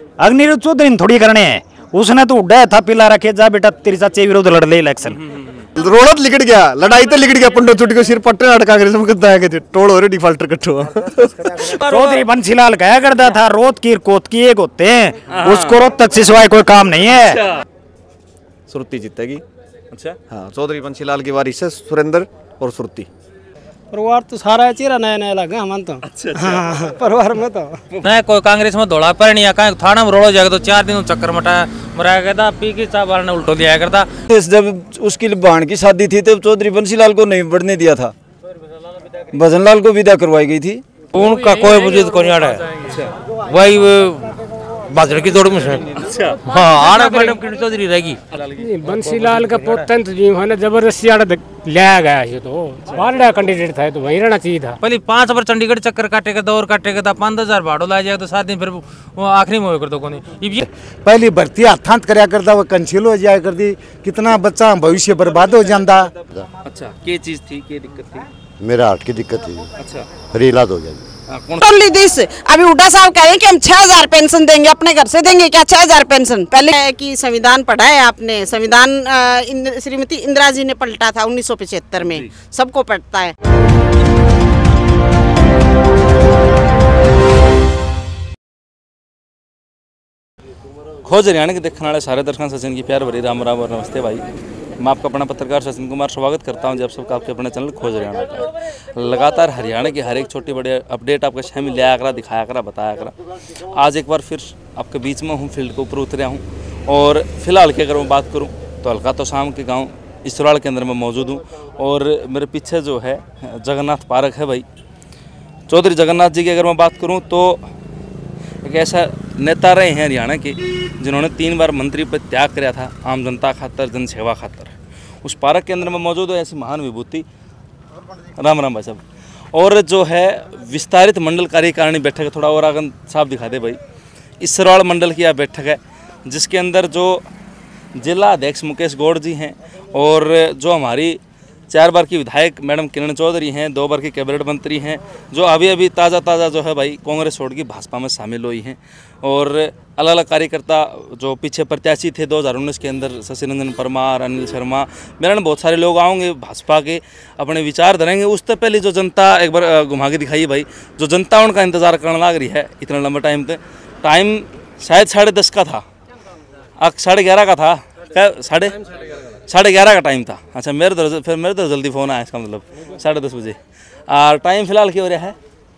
अग्निरुद्ध चौधरी ने थोड़ी करने हैं, उसने तो उड़ा था पिला रखे जा बेटा तेरी चाचे विरोध लड़ ले इलेक्शन। रोड़त लिकट गया, लड़ाई तो लिकट गया, पंडो चुटी को सिर पट्टे अटका कर सब करता है कि टोल हो रहे डिफॉल्टर कट्ठो। चौधरी बंसीलाल कहा करता था रोत की कोत की एक होते हैं, उसको रोत तक सिवाय कोई काम नहीं है। सुरती जीतेगी। अच्छा हाँ, चौधरी बंसीलाल की वारिस है सुरेंद्र और सुरती। परिवार तो सारा चेहरा नया नया लगा हम तो। अच्छा। हाँ, परिवार में तो नहीं कोई कांग्रेस में दौड़ा पर नहीं आका थाना में रोड़ो जाएगा तो 4 दिन चक्कर मटाया मराया गया था, पी की चाप ने उल्टो दिया करता। जब उसकी बहन की शादी थी तब चौधरी बंसीलाल को नहीं बढ़ने दिया था, भजनलाल को विदा करवाई गई थी। उनका कोई वजूद को नहीं आ रहा है, वही बाजरे की दौड़ में से। अच्छा हाँ आड़ा मैडम की चौधरी रहेगी। बंसीलाल का पोतन तो जी है जबरदस्ती आड़ा लाया गया है, तो बारडा कैंडिडेट था तो वहीं रहना चाहिए था। पहले 5 बार चंडीगढ़ चक्कर काटेगा दौर काटेगा था, 5,000 भाड़ो लाया जाएगा तो 7 दिन फिर वो आखिरी में कर दो कौन पहली भर्ती हाथांत करया करता वो कंसील हो जाया करती, कितना बच्चा भविष्य बर्बाद हो जाता। अच्छा क्या चीज थी, क्या दिक्कत थी? मेरा हार्ट की दिक्कत थी। अच्छा फिर इलाज हो गया। ओनली दिस अभी हुड्डा साहब कह रहे हैं कि हम 6,000 पेंशन देंगे, अपने घर से देंगे क्या 6,000 पेंशन? पहले कि संविधान पढ़ा है आपने, संविधान श्रीमती इंदिरा जी ने पलटा था 1975 में, सबको पढ़ता है। खोज हरियाणा के देखने वाले सारे दर्शकों सचिन की प्यार भरी राम राम और नमस्ते भाई। मैं आपका अपना पत्रकार सचिन कुमार स्वागत करता हूं जब सबका आपके अपने चैनल खोज हरियाणा पर। लगातार हरियाणा की हर एक छोटी बड़ी अपडेट आपके शहर में लिया करा, दिखाया करा, बताया करा। आज एक बार फिर आपके बीच में हूँ, फील्ड के ऊपर उतरा हूँ और फिलहाल की अगर मैं बात करूँ तो हल्का तो शाम के गाँव इसराल के अंदर मैं मौजूद हूँ और मेरे पीछे जो है जगन्नाथ पार्क है भाई। चौधरी जगन्नाथ जी की अगर मैं बात करूँ तो एक ऐसा नेता रहे हैं हरियाणा के जिन्होंने 3 बार मंत्री पद त्याग कराया था आम जनता खातर, जन सेवा खातर। उस पार्क के अंदर में मौजूद है ऐसी महान विभूति। राम राम भाई साहब। और जो है विस्तारित मंडल कार्यकारिणी बैठक है, थोड़ा और आगे साफ दिखा दे भाई। इसराल मंडल की यह बैठक है जिसके अंदर जो जिला अध्यक्ष मुकेश गौड़ जी हैं और जो हमारी 4 बार की विधायक मैडम किरण चौधरी हैं, 2 बार की कैबिनेट मंत्री हैं, जो अभी ताज़ा जो है भाई कांग्रेस छोड़ के भाजपा में शामिल हुई हैं और अलग अलग कार्यकर्ता जो पीछे प्रत्याशी थे 2019 के अंदर, शशि रंजन परमार, अनिल शर्मा, मेरे में बहुत सारे लोग आएंगे भाजपा के, अपने विचार धरेंगे। उससे पहले जो जनता एक बार घुमा के दिखाइए भाई, जो जनता उनका इंतज़ार करने लग रही है इतना लंबा टाइम शायद 10:30 का था, 11:30 का था, क्या 11:30 का टाइम था। अच्छा मेरे तो जल्दी फ़ोन आया, इसका मतलब 10:30 बजे। और टाइम फिलहाल क्या हो रहा है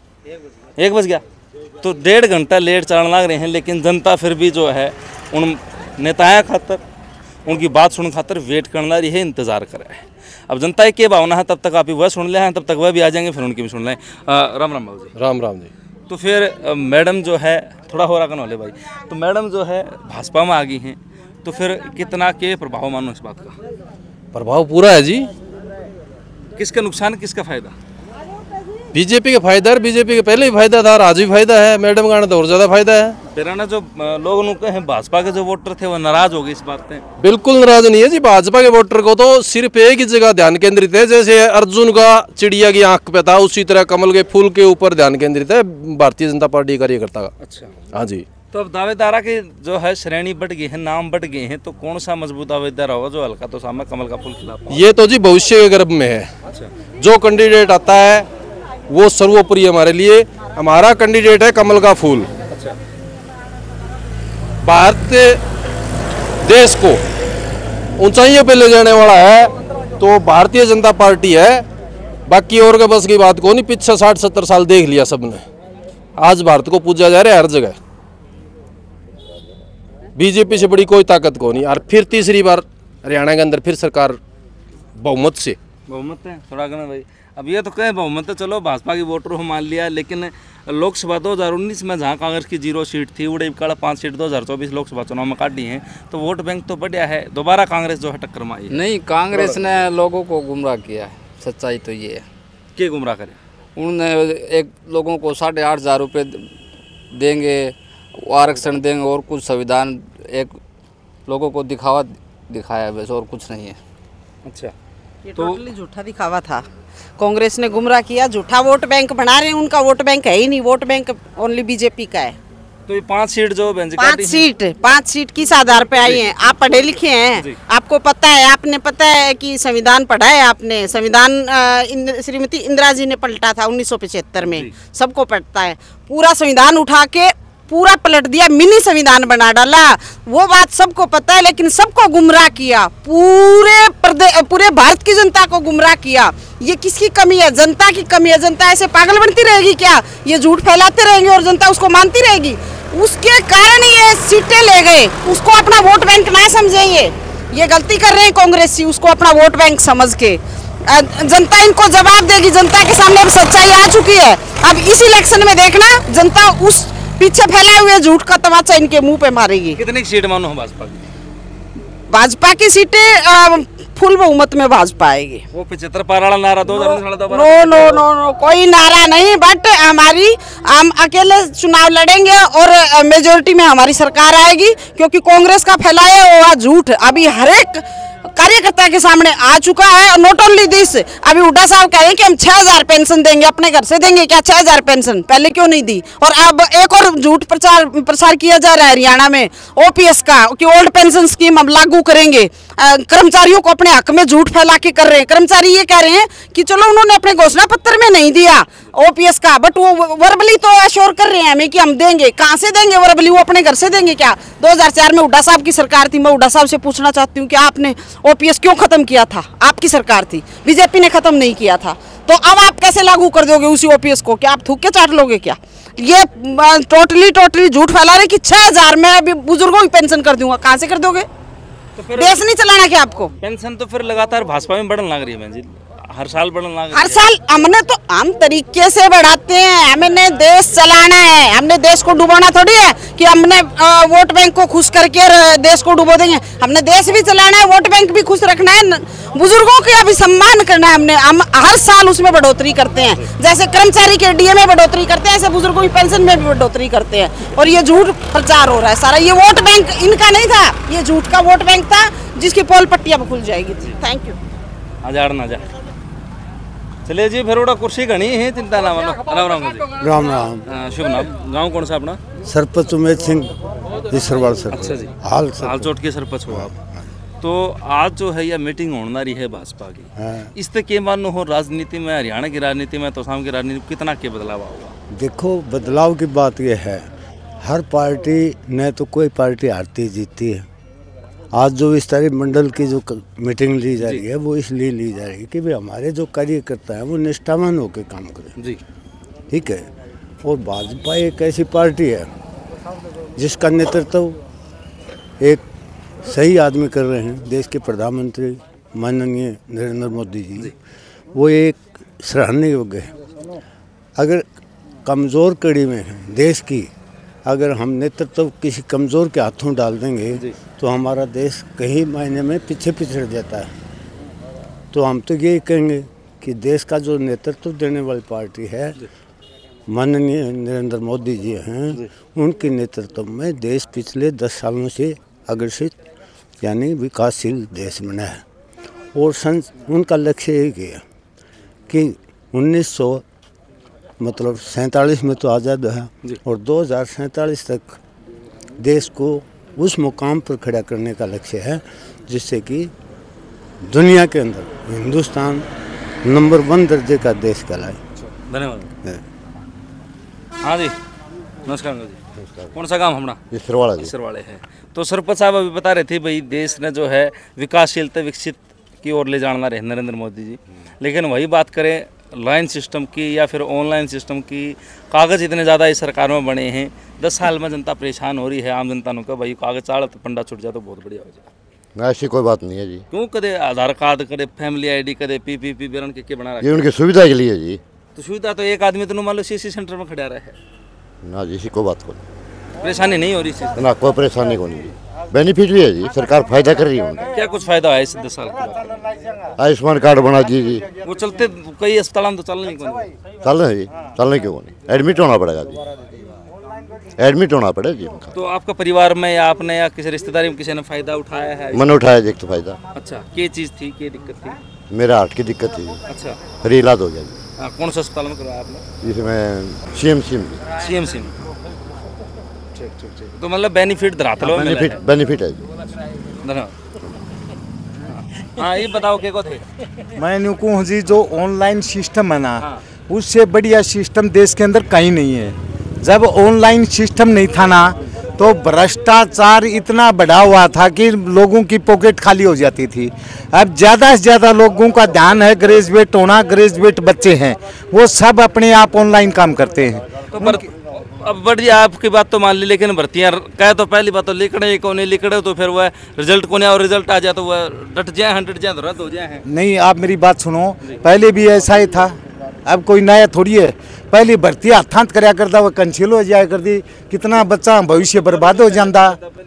1 बज गया, तो 1.5 घंटा लेट चलने लग रहे हैं। लेकिन जनता फिर भी जो है उन नेताओं खातर, उनकी बात सुन खातर वेट करने लग रही है, इंतज़ार कर रहा है। अब जनता की भावना है, तब तक आप वह सुन ले हैं, तब तक वह भी आ जाएंगे, फिर उनकी भी सुन लें। राम राम बाबू जी। राम राम जी। तो फिर मैडम जो है थोड़ा हो रहा वाले भाई, तो मैडम जो है भाजपा में आ गई हैं, तो फिर कितना के प्रभाव मानो इस बात का? प्रभाव पूरा है जी। किसका नुकसान, किसका फायदा? बीजेपी का फायदा, बीजेपी का पहले ही फायदा था, आज भी फायदा है, मैडम का तो और ज्यादा फायदा है। पिराना जो लोग उनके हैं भाजपा के जो वोटर थे वो नाराज हो गए इस बात से? बिल्कुल नाराज नहीं है जी। भाजपा के वोटर को तो सिर्फ एक ही जगह ध्यान केंद्रित है, जैसे अर्जुन का चिड़िया की आंख पे था उसी तरह कमल के फूल के ऊपर ध्यान केंद्रित है भारतीय जनता पार्टी कार्यकर्ता का। अच्छा हाँ जी। तो अब दावेदारा के जो है श्रेणी बढ़ गई है, नाम बढ़ गए हैं, तो कौन सा मजबूत दावेदार होगा जो हल्का तो सामने कमल का फूल खिला? ये तो जी भविष्य के गर्भ में है। अच्छा। जो कैंडिडेट आता है वो सर्वोपरि हमारे लिए। हमारा कैंडिडेट है कमल का फूल। अच्छा। भारतीय देश को ऊंचाइयों पे ले जाने वाला है तो भारतीय जनता पार्टी है। बाकी और के बस की बात को नहीं, पिछले 60-70 साल देख लिया सबने। आज भारत को पूजा जा रहा है हर जगह। बीजेपी से बड़ी कोई ताकत को नहीं। और फिर तीसरी बार हरियाणा के अंदर फिर सरकार बहुमत से। बहुमत है थोड़ा गना भाई। अब ये तो कहें बहुमत है, चलो भाजपा की वोटर हो मान लिया, लेकिन लोकसभा 2019 में जहाँ कांग्रेस की 0 सीट थी, उड़े काड़ा 5 सीट 2024 लोकसभा चुनाव में काट दी हैं, तो वोट बैंक तो बढ़िया है। दोबारा कांग्रेस जो है टक्कर में आई नहीं, कांग्रेस ने लोगों को गुमराह किया है, सच्चाई तो ये है। क्या गुमराह करे? उन्होंने एक लोगों को 8,500 रुपये देंगे, आरक्षण देंगे और कुछ संविधान, एक लोगों को दिखाया है बस, और कुछ नहीं है। अच्छा, ये टोटली झूठा दिखावा था। कांग्रेस ने गुमराह किया, झूठा वोट बैंक बना रहे हैं। उनका वोट बैंक है ही नहीं, वोट बैंक ओनली बीजेपी का है। तो ये 5 सीट जो बहन जी काटी हैं। 5 सीट किस आधार पे आई हैं? आप पढ़े लिखे हैं, आपको पता है, आपने पता है कि संविधान पढ़ा है आपने। संविधान श्रीमती इंदिरा जी ने पलटा था 1975 में, सबको पढ़ता है। पूरा संविधान उठा के पूरा पलट दिया, मिनी संविधान बना डाला, वो बात सबको पता है। लेकिन सबको गुमराह किया, पूरे भारत की जनता को गुमराह किया। ये किसकी कमी है? जनता की कमी है। जनता ऐसे पागल बनती रहेगी क्या? ये झूठ फैलाते रहेंगे और जनता उसको मानती रहेगी। उसके कारण ये सीटें ले गए। उसको अपना वोट बैंक ना समझे, ये गलती कर रहे हैं कांग्रेसी, उसको अपना वोट बैंक समझ के। जनता इनको जवाब देगी, जनता के सामने अब सच्चाई आ चुकी है। अब इस इलेक्शन में देखना, जनता उस पीछे फैलाए हुए झूठ का तमाचा इनके मुंह पे मारेगी। कितनी सीट मानो है भाजपा की? भाजपा की सीटें फुल बहुमत में भाजपा आएगी। वो 75 पार वाला नारा 2019 नो कोई नारा नहीं, बट हम अकेले चुनाव लड़ेंगे और मेजोरिटी में हमारी सरकार आएगी। क्योंकि कांग्रेस का फैलाया हुआ झूठ अभी हर एक कार्यकर्ता के सामने आ चुका है। नॉट ओनली दिस, अभी हुड्डा साहब कह रहे हैं कि हम 6000 पेंशन देंगे, अपने घर से देंगे क्या 6000 पेंशन? पहले क्यों नहीं दी? और अब एक और झूठ प्रसार किया जा रहा है हरियाणा में ओपीएस का, कि ओल्ड पेंशन स्कीम हम लागू करेंगे। कर्मचारियों को अपने हक में झूठ फैला के कर रहे हैं। कर्मचारी ये कह रहे हैं कि चलो उन्होंने अपने घोषणा पत्र में नहीं दिया ओपीएस का, बट वो वर्बली तो अश्योर कर रहे हैं हमें कि हम देंगे। कहाँ से देंगे वर्बली? वो अपने घर से देंगे क्या? 2004 में हुड्डा साहब की सरकार थी। मैं हुड्डा साहब से पूछना चाहती हूँ कि आपने ओपीएस क्यों खत्म किया था? आपकी सरकार थी, बीजेपी ने खत्म नहीं किया था। तो अब आप कैसे लागू कर दोगे उसी ओपीएस को? क्या आप थूक के चाट लोगे क्या? ये टोटली झूठ फैला रहे कि 6000 में अभी बुजुर्गों की पेंशन कर दूंगा। कहाँ से कर दोगे? तो फिर देश नहीं चलाना क्या आपको? पेंशन तो फिर लगातार भाजपा में बढ़ने लग रही है बहन जी, हर साल बढ़ने लग रही है। हर साल हमने तो आम तरीके से बढ़ाते हैं। हमने देश चलाना है, हमने देश को डुबाना थोड़ी है कि हमने वोट बैंक को खुश करके देश को डुबो देंगे। हमने देश भी चलाना है, वोट बैंक भी खुश रखना है, बुजुर्गों का भी सम्मान करना है। हम हर साल उसमें बढ़ोतरी करते हैं। जैसे कर्मचारी के डीए में बढ़ोतरी करते हैं, ऐसे बुजुर्गों की पेंशन में भी बढ़ोतरी करते हैं। और ये झूठ प्रचार हो रहा है सारा। ये वोट बैंक इनका नहीं था, ये झूठ का वोट बैंक था जिसकी पोल पट्टियां खुल जाएगी। Thank you. चलिए जी, फिर उड़ा कुर्सी घनी है, चिंता ना मानो। राम राम जी। राम राम। शुभ नाम? गांव कौन सा अपना? सरपंच उमेद सिंह इसरवाल सर। अच्छा जी, हाल चोट के सरपंच हो आप। तो आज जो है यह मीटिंग होने वाली है भाजपा की, इस तक के मानो हो राजनीति में, हरियाणा की राजनीति में, तोसाम की राजनीति में कितना के बदलाव होगा? देखो, बदलाव की बात यह है, हर पार्टी ने तो कोई पार्टी हारती जीतती है। आज जो विस्तारित मंडल की जो मीटिंग ली जा रही है, वो इसलिए ली जा रही है कि भाई हमारे जो कार्यकर्ता हैं वो निष्ठावान होकर काम करें जी, ठीक है। और भाजपा एक ऐसी पार्टी है जिसका नेतृत्व एक सही आदमी कर रहे हैं, देश के प्रधानमंत्री माननीय नरेंद्र मोदी जी। वो एक सराहनीय योग्य है। अगर कमज़ोर कड़ी में है देश की, अगर हम नेतृत्व किसी कमज़ोर के हाथों डाल देंगे तो हमारा देश कहीं महीने में पीछे पिछड़ जाता है। तो हम तो यही कहेंगे कि देश का जो नेतृत्व देने वाली पार्टी है माननीय नरेंद्र मोदी जी हैं, उनके नेतृत्व में देश पिछले 10 सालों से अग्रसित यानी विकासशील देश बना है। और उनका लक्ष्य एक है कि 1947 में तो आज़ाद है और 2047 तक देश को उस मुकाम पर खड़ा करने का लक्ष्य है जिससे कि दुनिया के अंदर हिंदुस्तान नंबर 1 दर्जे का देश कहलाए। धन्यवाद। हाँ जी, नमस्कार जी। कौन सा काम हमारा? इसरवाड़ा जी। इसरवाड़े है। तो सरपंच साहब अभी बता रहे थे भाई देश ने जो है विकासशीलता विकसित की ओर ले जाना रहे नरेंद्र मोदी जी, लेकिन वही बात करें लाइन सिस्टम की या फिर ऑनलाइन सिस्टम की, कागज़ इतने ज़्यादा इस सरकार में बने हैं, 10 साल में जनता परेशान हो रही है। आम जनता ने कहा भाई कागज़ चाड़ तो पंडा छुट जाए तो बहुत बढ़िया हो जाए। ऐसी कोई बात नहीं है जी। क्यों? कदे आधार कार्ड, कदे फैमिली आईडी, कदे पीपीपी बेरन के बना रहे, ये उनकी सुविधा के लिए जी। तो सुविधा तो एक आदमी तो मान लो सीसी सेंटर में खड़ा रहा है ना जी, इसी कोई बात को परेशानी नहीं हो रही इससे ना, कोई परेशानी को नहीं जी। बेनिफिट भी है जी, सरकार फायदा कर रही है उनका। क्या कुछ फायदा है इस 10 साल के? आयुष्मान कार्ड बना दिए जी। वो चलते कई अस्पताल में तो चल नहीं, चल रहे जी, चलने क्यों नहीं, एडमिट होना पड़ेगा जी, एडमिट होना पड़ेगा जी उनका। तो आपका परिवार में या आपने या किसी रिश्तेदारी में किसी ने फायदा उठाया है? मैंने उठाया जी, एक तो फायदा। अच्छा, क्या चीज़ थी, क्या दिक्कत थी? मेरा हार्ट की दिक्कत थी। अच्छा, फ्री इलाज हो गया जी। कौन सा अस्पताल में करवाया आपने? जिसमें CMC में। CMC में। तो मतलब बेनिफिट धरातल में बेनिफिट बेनिफिट है। धन्यवाद। हाँ, ये बताओ क्या को थे। मैं यूँ कहूँ जी, जो ऑनलाइन सिस्टम है ना, उससे बढ़िया सिस्टम देश के अंदर कहीं नहीं है। जब ऑनलाइन सिस्टम नहीं था ना, तो भ्रष्टाचार इतना बढ़ा हुआ था कि लोगों की पॉकेट खाली हो जाती थी। अब ज़्यादा से ज़्यादा लोगों का ध्यान है ग्रेजुएट होना, ग्रेजुएट बच्चे हैं वो सब अपने आप ऑनलाइन काम करते हैं। तो अब बढ़िया, आपकी बात तो मान ली, लेकिन भर्तियाँ कहे तो पहली बात तो लिखड़े को नहीं लिखड़े तो फिर वह रिजल्ट को नहीं, और रिजल्ट आ जाए तो वह डट जाए, 100 जाए तो रद्द हो जाए हैं। नहीं, आप मेरी बात सुनो, पहले भी ऐसा ही था, अब कोई नया थोड़ी है। पहली भर्ती हाथ कराया करता, वह कैंसिल हो जाया करती, कितना बच्चा भविष्य बर्बाद हो जाता।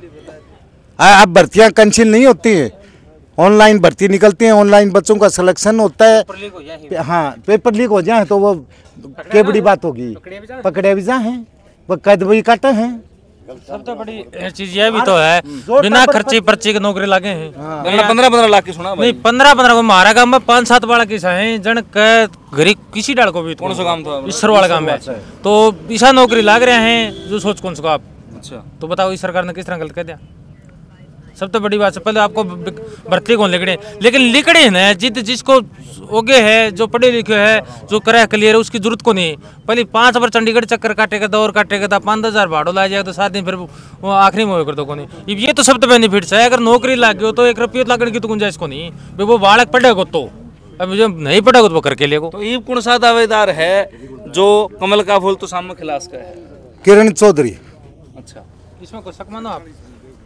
अब भर्तियाँ कैंसिल नहीं होती हैं, ऑनलाइन भर्ती निकलती हैं, ऑनलाइन बच्चों का सिलेक्शन होता है। हाँ, पेपर लीक हो जाए तो वो क्या बड़ी बात होगी, पकड़े भी जाए, वो कैद भी काटे हैं। सबसे बड़ी चीज ये भी तो है, बिना खर्ची पर्ची की नौकरी लागे हैं। 15-15 लाख की सुना भाई। नहीं, 15-15 को हमारा काम में 5-7 वाला किसा है जन के गरीब किसी डाल को भी कौन सा काम था, ईश्वर वाला काम है, तो ईसा नौकरी लाग रहे हैं जो सोच कौन सा आप। अच्छा, तो बताओ इस सरकार ने किस तरह गलत कह दिया। सबसे बड़ी बात है, पहले आपको भर्ती कौन लिखड़े, लेकिन लिखड़े ना जिसको ओगे है, जो पढ़े लिखे है, जो करे क्लियर है, उसकी जरूरत को नहीं। पहले 5 बार चंडीगढ़ चक्कर काटेगा, दौर काटेगा था, 5-10 भाड़ो ला जाएगा तो 7 दिन फिर वो आखिरी में कर दो को नहीं। ये तो सबसे बेनिफिट है, अगर नौकरी लाग गई तो 1 रुपये लागने की तो गुंजाइश को नहीं, वो बालक पढ़ेगा तो, अब जो नहीं पढ़ेगा तो वो करके लेगो। तो ये कौन सा दावेदार है जो कमल का फूल तो सामने खिलास का है? किरण चौधरी। अच्छा, इसमें कोई शक मानो आप?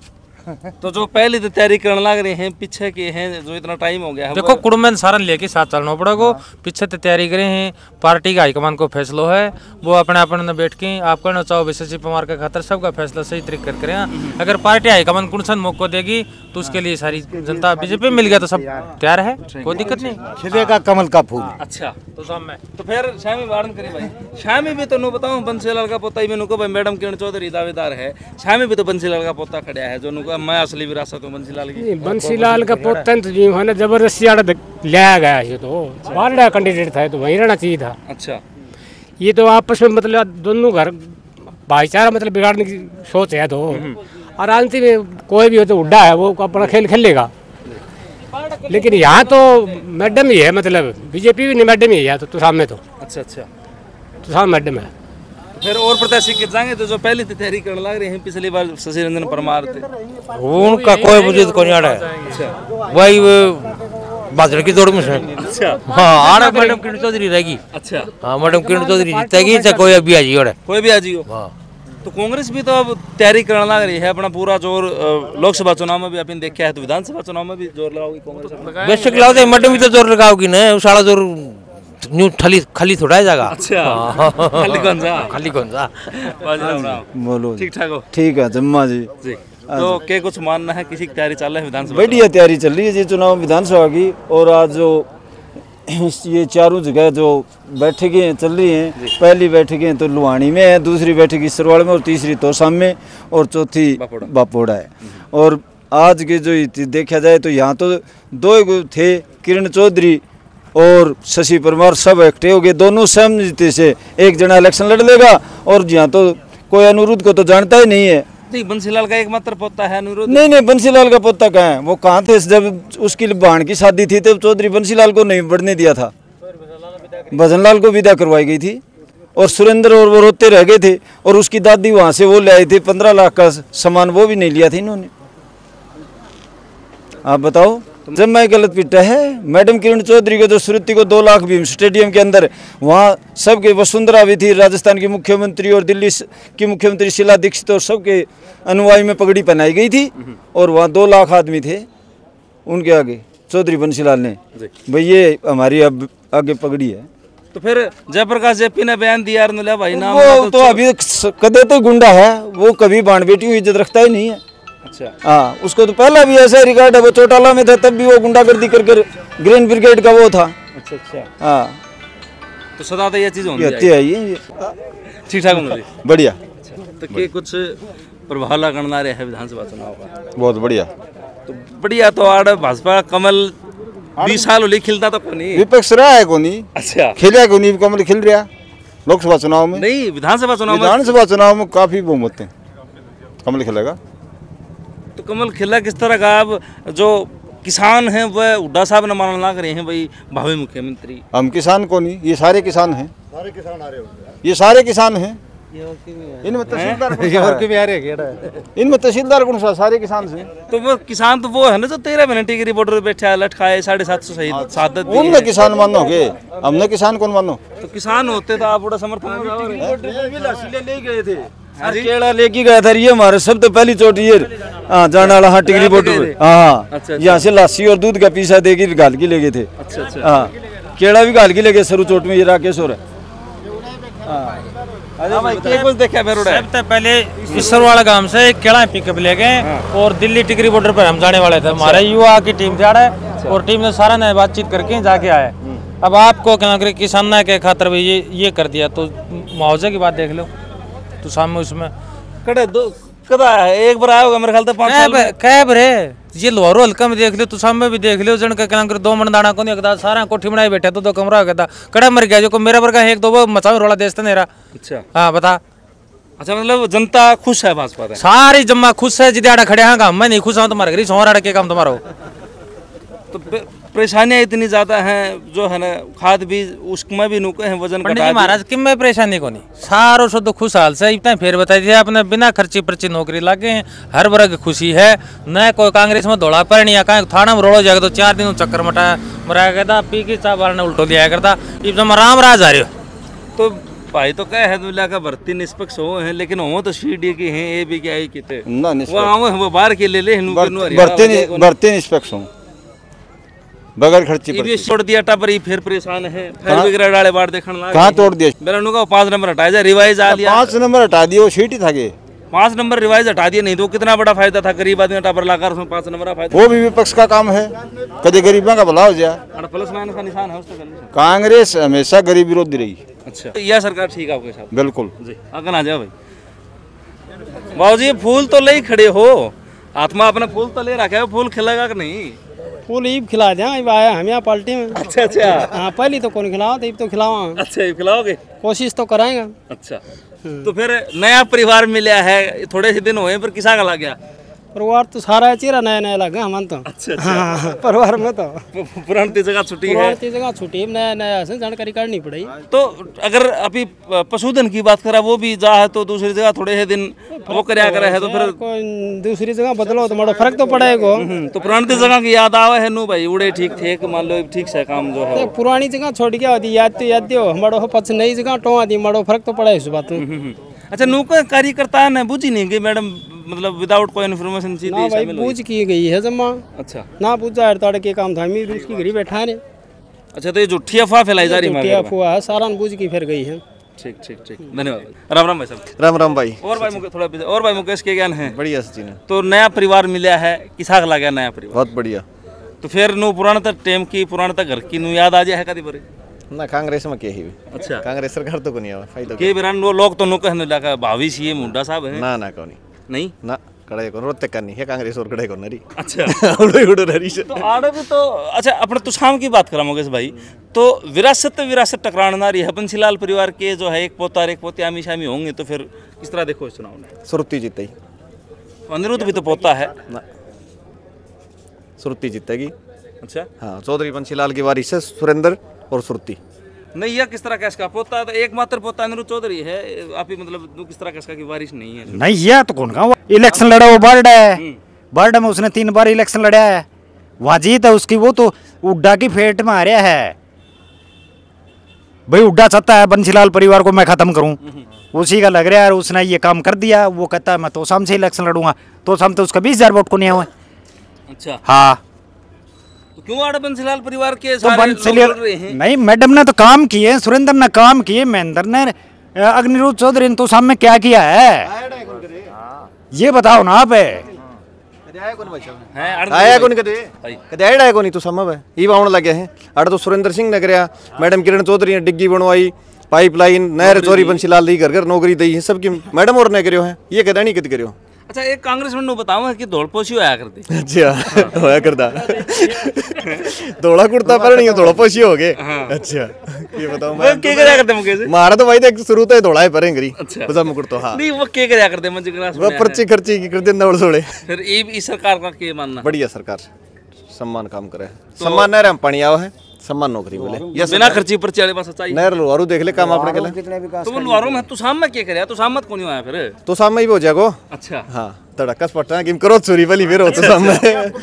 तो जो पहले तो तैयारी करने लग रहे हैं, पीछे के हैं, जो इतना टाइम हो गया है, देखो कुड़में सारन लेके साथ चलना पड़ेगा। पीछे तो तैयारी करे हैं, पार्टी का हाईकमान को फैसला है, वो अपने अपने बैठ के आप करना चाहो विशेष पवार का खातर सबका फैसला सही तरीके कर करें। अगर पार्टी हाईकमान कुणसन मौका देगी तो उसके लिए सारी जनता, बीजेपी मिल गया तो सब तैयार है, कोई दिक्कत नहीं। खिलेगा कमल का फूल। अच्छा, तो शाम में तो फिर शामी वार्न करी भाई, शामी भी तो नो बताऊं बंसीलाल का पोता ही मैंने को भाई, मैडम किरण चौधरी दावेदार है, शामी भी तो बंसीलाल का पोता खड़ा है, जो नुको मैं असली विरासत हूं बंसीलाल की। बंसीलाल का पोता तो है ना, जबरदस्ती लाया गया है, तो बारडा कैंडिडेट था तो वहीं रहना चाहिए था। अच्छा, ये तो आपस में मतलब दोनों घर भाईचारा मतलब बिगाड़ने की सोच है, तो और अंतिम में कोई भी हो तो उड्डा है वो अपना खेल खेलेगा। लेकिन यहाँ तो मैडम ही है, मतलब बीजेपी भी नहीं, मैडम ही है तो सामने तो। अच्छा अच्छा, तो सामने मैडम है। फिर और प्रत्याशी के जाएंगे तो जो पहले से तैयारी करने लग रहे हैं, पिछली बार शशि रंजन परमार थे, उनका कोई वजूद को नहीं आ रहा है। अच्छा, वही बादल की दौड़ में से। अच्छा, हाँ, आना मैडम किरण चौधरी रहेगी। अच्छा, हाँ, मैडम किरण चौधरी जीतेगी, चाहे कोई अभी आ जाइए, कोई भी आ जाइए। तो कांग्रेस भी तो अब तैयारी करने लग रही है, अपना पूरा जोर लोकसभा चुनाव में भी अपन देखा है, तो विधानसभा चुनाव में भी जोर लगाओगी कांग्रेस? बेशक लगाओ, मैडम भी तो जोर लगाओगी ना, सारा जोर न्यू खाली थोड़ा है जगह। अच्छा, खाली कौन सा बोलो, ठीक ठाक हो? ठीक है जम्मा जी। तो क्या कुछ मानना है, किसी की तैयारी चल रही है विधानसभा? बढ़िया तैयारी चल रही है जी चुनाव विधानसभा की। और आज जो ये चारों जगह जो बैठकें चल रही हैं, पहली बैठकें तो लुहानी में है, दूसरी बैठक इसरवाड़ में, और तीसरी तोशाम में, और चौथी बापोड़ा है। और आज के जो देखा जाए तो यहाँ तो 2 थे, किरण चौधरी और शशि परमार, सब इकट्ठे हो गए, दोनों सहमति से एक जना इलेक्शन लड़ लेगा। और यहाँ तो कोई अनुरुद्ध को तो जानता ही नहीं है। नहीं, बंसीलाल का एकमात्र पोता है अनुरुद्ध। नहीं, बंसीलाल का पोता कहाँ है, वो कहाँ थे जब उसकी बहन की शादी थी तब चौधरी बंसीलाल को नहीं बढ़ने दिया था, भजनलाल को विदा करवाई गई थी, और सुरेंद्र और वो रोते रह गए थे, और उसकी दादी वहाँ से वो ले आई थी 15 लाख का सामान, वो भी नहीं लिया था इन्होंने। आप बताओ, जब मैं गलत पिटा है। मैडम किरण चौधरी को जो श्रुति को 2 लाख भीम स्टेडियम के अंदर, वहाँ सबके वसुंधरा भी थी, राजस्थान की मुख्यमंत्री और दिल्ली की मुख्यमंत्री शीला दीक्षित, और सबके अनुयायी में पगड़ी पहनाई गई थी, और वहाँ 2 लाख आदमी थे उनके आगे। चौधरी बंसीलाल ने भाई ये हमारी अब आगे पगड़ी है। तो फिर जयप्रकाश जेपी ने बयान दिया भाई नाम, वो तो अभी कदे तो गुंडा है, वो कभी बाण बेटी की इज्जत रखता ही नहीं है। अच्छा, हाँ, उसको तो पहला भी ऐसा रिकॉर्ड है, वो चौटाला में था तब भी वो गुंडागर्दी कर ग्रीन ब्रिगेड का वो था। अच्छा अच्छा, हाँ, तो सदा तो ये चीज होनी चाहिए। ठीक ठाक होना चाहिए, बढ़िया। तो क्या कुछ प्रभाव लगना रहा है विधानसभा चुनाव का? बहुत बढ़िया। तो बढ़िया, तो आड़ भाजपा कमल 20 साल होली खिलता तो कोनी, विपक्ष रहा है कोनी। अच्छा, खिला कोनी, कमल खिल रहा लोकसभा चुनाव में नहीं, विधानसभा चुनाव में काफी बहुमत है। कमल खिलेगा। तो कमल खिला किस तरह का? अब जो किसान हैं वह हुड्डा साहब न मानना लग रहे हैं भाई भावी मुख्यमंत्री। हम किसान को नहीं, ये सारे किसान हैं, ये सारे किसान हैं। इनमें तहसीलदार इनमें तहसीलदार कौन सा? सारे किसान से। तो वो किसान तो वो है ना जो 13 महीने टिकरी बॉर्डर पे बैठा है, लटकाए 750 शहीद शहादत दी है। उनने किसान मानोगे, हमने किसान कौन मानो? तो किसान होते तो आप बड़ा समर्थन ले गए थे, केला लेके गया था। ये हमारे सब तो पहली चोट ये जाने वाला। हाँ, टिकरी बॉर्डर। हाँ, यहाँ से लस्सी और दूध का पीसा देके घाल के ले गए थे। हाँ, केला भी घाल के ले गए सरू चोट में। ये राकेश और सबसे पहले इसरवाड़ा गांव से एक केला पिकअप ले गए और दिल्ली टिकरी बॉर्डर पर हम जाने वाले थे। हमारे युवा की टीम जा रहा है और टीम ने सारा ने बातचीत करके जाके आए। अब आपको क्या किसान के खातर भी ये कर दिया, तो मुआवजे की बात देख लो। तो सामने उसमें कड़े दो कदा है, एक बार आया होगा मेरे ख्याल से 5 साल में। कैब रे ये लोहारो हल्का में देख लो, तो सामने भी देख लो। जन का क्या कर 2 मन दाना को नहीं एकदा सारा कोठी बनाई बैठा तो 2 कमरा कहता कड़ा मर गया। जो को मेरा वर्ग एक 2 मचाओ रोला देता मेरा। अच्छा हाँ बता। अच्छा मतलब जनता खुश है भाजपा से? सारी जम्मा खुश है। जिद्याड़ा खड़े हाँ मैं नहीं खुश हूँ तुम्हारे घर सोहरा के काम तुम्हारा। तो परेशानियां इतनी ज्यादा हैं जो है ना, खाद बीज उसमें भी नुके हैं, वजन घटा महाराज कि मैं परेशानी को नहीं सारो सो तो खुशहाल से इतना फिर बताई दिया आपने। बिना खर्ची पर्ची नौकरी लागे हैं, हर वर्ग खुशी है। न कोई कांग्रेस में दौड़ा पर नहीं, कहीं थाना में रोड़ो जाएगा तो 4 दिन चक्कर मराया करता, पी की चाह वाले उल्टो दिया करता। जब राम राज आ रहे हो तो भाई तो क्या है दुनिया का भर्ती निष्पक्ष हो है, लेकिन वो तो सीडी के हैं, ए भी क्या है किते वो बाहर के ले भर्ती निष्पक्ष हो बगैर खर्ची ये भी छोड़ दिया टापर। फिर परेशान है, फिर वगैरह डाले बाढ़ देखने लगा। कहां तोड़ दिया? मेरा नुका 5 नंबर हटा दिया, रिवाइज आ लिया। 5 नंबर हटा दिया, वो सीट ही था के 5 नंबर रिवाइज हटा दिया। नहीं तो कितना बड़ा फायदा था, गरीब आदमी टापर लाकर उसमें 5 नंबर फायदा। वो भी विपक्ष का काम है, कभी गरीबों का भला हो जाए। प्लस माइनस का निशान है उसका। कांग्रेस हमेशा गरीब विरोधी रही। अच्छा यह सरकार ठीक है आपके साथ? बिल्कुल जी। आगे आ जाओ भाई। बाबूजी फूल तो ले खड़े हो, आत्मा अपना फूल तो ले रखा है, फूल खिलेगा कि नहीं? फूल ईब खिला दें, आया हम यहाँ पार्टी में। अच्छा अच्छा हाँ, पहली तो कौन खिलाओ, तो खिलाओ। अच्छा खिलाओगे? कोशिश तो कराएंगे। अच्छा तो फिर नया परिवार मिला है, थोड़े से दिन हुए पर किसा का लग गया? परिवार तो सारा चेहरा नया नया लगा हम तो। अच्छा हाँ, परिवार में तो पुरानी जगह छुट्टी है, पुरानी जगह छुट्टी नया नया से जानकारी करनी पड़ेगी। तो अगर अभी पशुधन की बात करा, वो भी जा है तो दूसरी जगह थोड़े से दिन वो कराया करे है, तो फिर दूसरी जगह बदलो तो बड़ा फर्क तो पड़ेगा। तो पुरानी जगह की याद आवे है नु भाई, उड़े ठीक थे मान लो ठीक से काम जो है। पुरानी जगह छोड़ के आती याद तो याद दो हमारो पछ नई जगह टो आती मड़ो फर्क तो पड़ा है इस बात में। अच्छा नौका कार्यकर्ता ने बुझी नहीं गई मैडम, मतलब विदाउट कोई इन्फॉर्मेशन सीधी ना भाई पूछ की गई है जमा। अच्छा ना पूछा ताड़ के काम था, मैं उसकी घड़ी बैठा ने। अच्छा तो ये झूठी अफवाह फैलाई जा रही है? झूठी अफवाह है, सारा पूछ की फिर गई है। ठीक ठीक ठीक, धन्यवाद। राम राम भाई साहब। राम राम भाई। और भाई मुकेश थोड़ा और भाई मुकेश के ज्ञान है? बढ़िया सचिन। तो नया परिवार मिला है, किसा लगा गया नया परिवार? बहुत बढ़िया। तो फिर नु पुराना तक टेम की पुराना तक घर की नु याद आ जाए है कदी बरे ना? कांग्रेस में के ही। अच्छा कांग्रेस सरकार तो कोनी आवा फायदा के बिरान लोग तो नु कहने लगा भावी सीएम मुंडा साहब है। ना ना कोनी नहीं ना कड़े को रोते करनी है कांग्रेस और कड़े को नरी। अच्छा उड़े उड़े नरी से तो आड़े भी तो। अच्छा अपने तुषाम की बात करा मुकेश भाई, तो विरासत टकराना ना रही है। बंसीलाल परिवार के जो है एक पोता और एक पोती आमी शामी होंगे, तो फिर किस तरह देखो इस चुनाव में? सुरती जीते ही। अनिरुद्ध भी तो पोता है ना, सुरती जीतेगी। अच्छा हाँ, चौधरी बंसीलाल की वारिस है सुरेंद्र और सुरती। नहीं यह किस तरह का इसका पोता तो एकमात्र पोता अनिरुद्ध चौधरी है, आप ही मतलब किस तरह का इसका की वारिस नहीं है? नहीं यह तो कौन का इलेक्शन लड़ा वो बर्ड है, बर्ड में उसने 3 बार इलेक्शन लड़ा है, वहाँ जीत है उसकी। वो तो उड्डा की फेट में आ रहा है भाई, उड्डा चाहता है बंसीलाल परिवार को मैं खत्म करूं, उसी का लग रहा है। उसने ये काम कर दिया, वो कहता है मैं तो शाम से इलेक्शन लड़ूंगा, तो शाम तो उसका 20,000 वोट को नहीं हुआ। अच्छा हाँ तो क्यों आड़े बंसीलाल परिवार के तो सारे लोग लड़ रहे हैं? नहीं मैडम ने तो काम किए, सुरेंद्र ने काम किए, महेंद्र ने, अग्निरुद्ध चौधरी ने तो सामने क्या किया है ये बताओ ना आप। आया कौन कदे कदे आया कौन तो संभव है ये आने लगे हैं। अड़ तो सुरेंद्र सिंह ने कराया, मैडम किरण चौधरी ने डिग्गी बनवाई, पाइपलाइन नहर चोरी बंसीलाल दी घर घर नौकरी दी है सबकी मैडम और ने करो है, ये कदा नहीं कद करो। अच्छा एक कांग्रेस में बताओ कि दौड़ पोशी होया करती। अच्छा होया करता धोला कुर्ता पर नहीं धोला पोशी हो गए। अच्छा ये बताओ वो क्या करया करते मुकेश? मारा तो भाई देख शुरू तो धोला है पर इंगरी अच्छा पजामा मुकुट तो। हाँ नहीं वो क्या करया करते मुझे क्लास वो पर्ची खर्ची की कर देना और थोड़े। फिर ये इस सरकार का क्या मानना? बढ़िया सरकार सम्मान काम करे। सम्मान नहर हम पानी आओ है सम्मान नौकरी बोले ये बिना खर्ची पर्ची वाले पास सच्चाई नहर लुहारू देख ले काम आपने केला। तो वो लुहारू में तू साम में क्या करया? तू साम मत कौन आया फिर? तो सामने ही हो जागो। अच्छा हाँ तड़कस पट्टा किम करो चोरी वाली फिर हो तो सामने।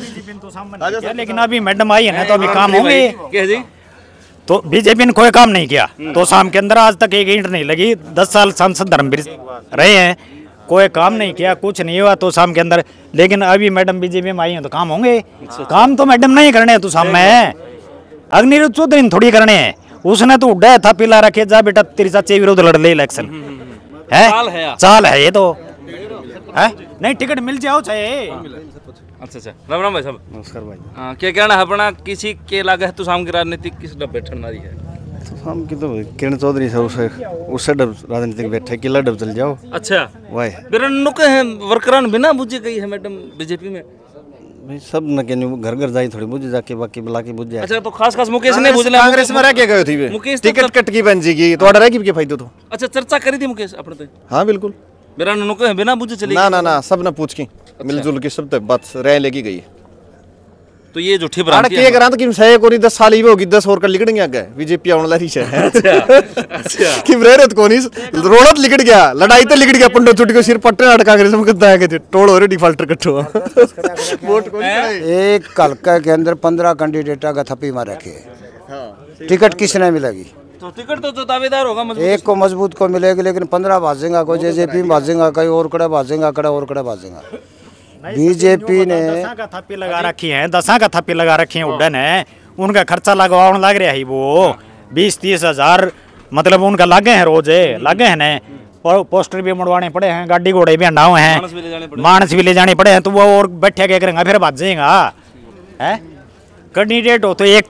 लेकिन अभी मैडम आई है ना तो अभी काम होंगे। क्या जी? तो बीजेपी ने कोई काम नहीं किया तो शाम के अंदर आज तक एक ईंट नहीं लगी। 10 साल सांसद धर्मवीर रहे हैं, कोई काम नहीं किया, कुछ नहीं हुआ तो शाम के अंदर। लेकिन अभी मैडम बीजेपी में आई है तो काम होंगे। काम तो मैडम नहीं करने हैं तो शाम में अग्निरुद्ध चौधरी ने थोड़ी करने हैं। उसने तो उड्डा था पिला रखे जा बेटा तेरी चाचे विरोध लड़ ले इलेक्शन है। चाल है ये तो है नहीं टिकट मिल जाओ चाहे। अच्छा अच्छा राम राम भाई साहब। नमस्कार भाई। हाँ क्या कहना है अपना किसी के लागे तो शाम की राजनीति किस डब बैठन वाली है? हम की तो किरण चौधरी से उससे डब राजनीतिक बैठे किला डब चल जाओ। अच्छा वाह बिना नुके हैं वर्करान बिना बुझे गई है मैडम बीजेपी में भाई सब न के घर घर जाई थोड़ी बुझ जाके बाकी बुला के बुझ जाए। अच्छा तो खास खास मुकेश ने बुझला कांग्रेस में रह के गए थी मुकेश टिकट कट की बन जी तो ऑर्डर है कि फायदा तो। अच्छा चर्चा करी थी मुकेश अपने तो। हाँ बिल्कुल बिना नुके बिना बुझे चली ना सब न पूछ की मिलजुल की सब बात रह लेगी गई। तो ये झूठी भ्रांति है। करा तो किम सही कोनी 10 साल ही होगी 10 और का लिखड़ेंगे आगे बीजेपी आने वाली है। अच्छा किम रह रहे कोनी रोड़त लिखड़ गया लड़ाई तो लिखड़ गया पंडो छुट्टी को सिर पट्टे अटका के सब करता है कि टोल हो रे डिफॉल्टर कट्ठो वोट कोनी एक हल्का के अंदर 15 कैंडिडेटा का थप्पी मार रखे। टिकट किसने मिलेगी? तो टिकट तो दावेदार होगा मजबूत। एक को मजबूत को मिलेगी लेकिन 15 भाजेगा कोई जेजेपी में भाजेगा कहीं और कड़े भाजेगा कड़े और कड़े भाजेगा। बीजेपी ने 10 का थप्पी लगा रखी है 10 का थप्पी लगा रखी है उड्डन है उनका खर्चा लगवाने लग रहा है वो 20-30 हजार मतलब उनका लागे हैं रोज लागे हैं ने पोस्टर भी मुड़वाने पड़े हैं गाड़ी घोड़े भी हंडाओ हैं मानस भी ले जाने पड़े हैं तो वो और बैठे क्या करेंगे फिर भाजेगा है कैंडिडेट हो तो एक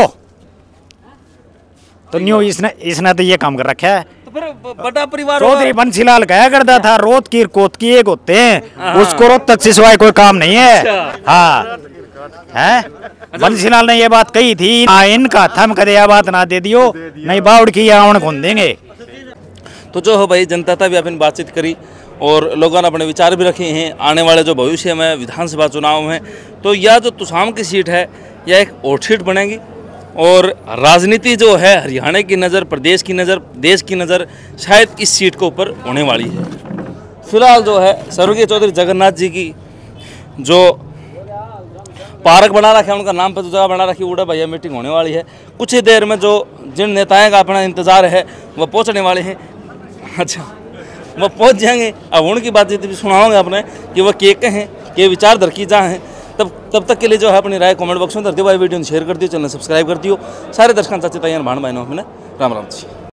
तो न्यू इसने तो ये काम कर रखा है। तो फिर बड़ा परिवार चौधरी बंसीलाल कहा करता था रोत की कोत की एक होते हैं उसको रोत तक सिवाय कोई काम नहीं है। हाँ है बंसीलाल ने ये बात कही थी इनका थम कदे यह बात ना दे दियो नहीं बाउड की आवन खोल देंगे। तो जो हो भाई जनता था भी अपनी बातचीत करी और लोगों ने अपने विचार भी रखे हैं आने वाले जो भविष्य में विधानसभा चुनाव में तो यह जो तुसाम की सीट है यह एक और सीट बनेगी और राजनीति जो है हरियाणा की नज़र प्रदेश की नज़र देश की नज़र शायद इस सीट के ऊपर होने वाली है। फिलहाल जो है स्वर्गीय चौधरी जगन्नाथ जी की जो पार्क बना रखा है उनका नाम पर जो जगह बना रखी उड़ा भैया मीटिंग होने वाली है कुछ ही देर में जो जिन नेताओं का अपना इंतज़ार है वह पहुंचने वाले हैं। अच्छा वह पहुंच जाएंगे अब उनकी बातचीत भी सुनाओगे अपने कि वह के कहें के विचार दरकीजा हैं। तब तक के लिए जो है अपनी राय कमेंट बॉक्स में दर दियो भाई वीडियो शेयर कर दियो चैनल सब्सक्राइब कर दियो सारे दर्शकों चाची तैयार भाण बहनों में राम राम जी।